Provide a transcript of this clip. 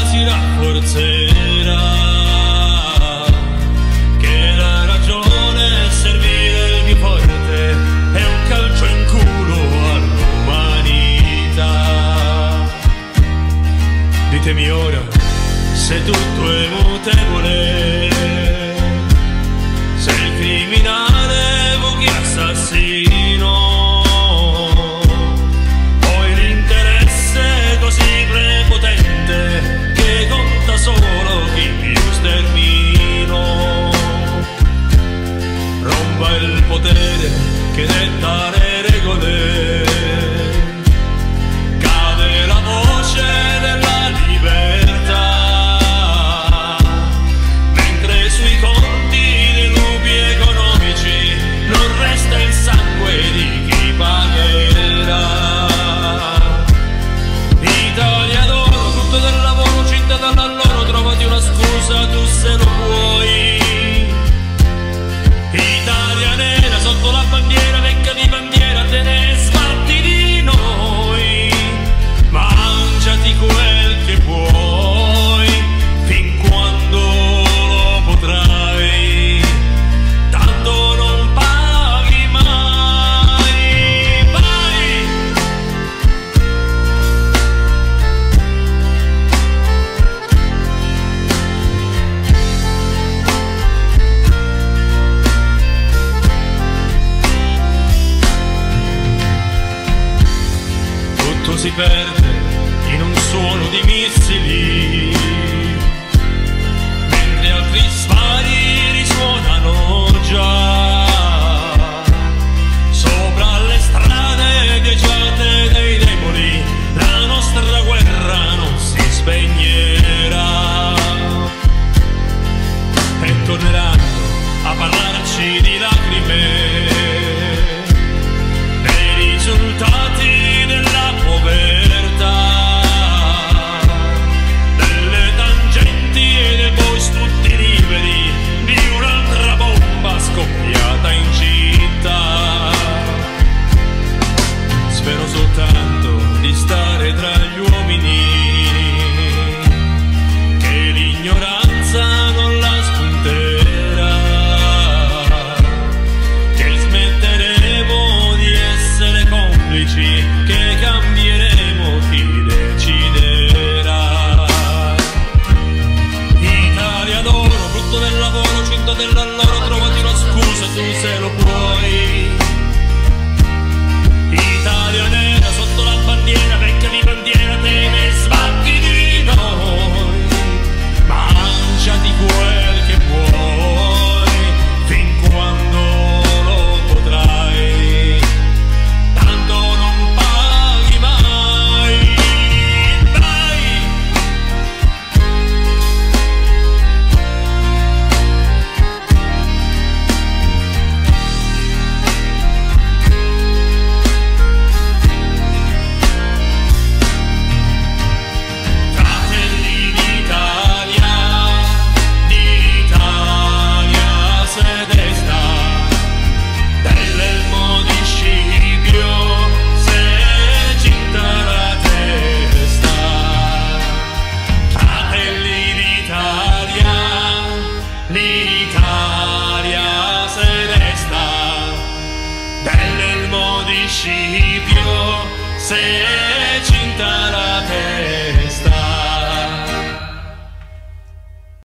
si rafforzerà, che la ragione è servire il più forte e un calcio in culo all'umanità. Ditemi ora se tutto è mutevole, se il criminale Buchi assassino, poi l'interesse così prepotente che conta solo chi più stermino, rompa il potere che detta le regole, cade la voce della libertà, mentre sui conti dei lupi economici non resta il sangue di chi pagherà. Italia d'oro, frutto del lavoro, cinta dall'alloro, trovati una scusa tu se lo puoi. Italia nera, sotto la bandiera, vecchia di bandiera, te ne sbatti di noi. Mangiati quel che puoi, fin quando lo potrai, tanto non paghi mai. Vai! Tutto si perde in un suono di missili, mentre altri spari risuonano già sopra le strade ghiacciate dai deboli. La nostra guerra non si spegnerà e torneranno a parlarci di lacrime, dei risultati della povertà, delle tangenti e dei boys tutti liberi, di un'altra bomba scoppiata in città. Spero soltanto di stare tra gli uomini, che l'ignoranza non la spunterà, che smetteremo di essere complici, che cambieremo chi deciderà. Italia d'oro, frutto del lavoro, cinta dell'alloro, trovati una scusa tu se lo puoi. Italia nera, sotto la bandiera, vecchia di bandiera, te ne sbatti di noi. Mangiati quel che puoi, fin quando lo potrai, tanto non paghi mai. Vai! Fratelli d'Italia, se desta, dell'elmo di Scipio se cinta la testa. Fratelli d'Italia, l'Italia se desta, dell'elmo di Scipio se cinta la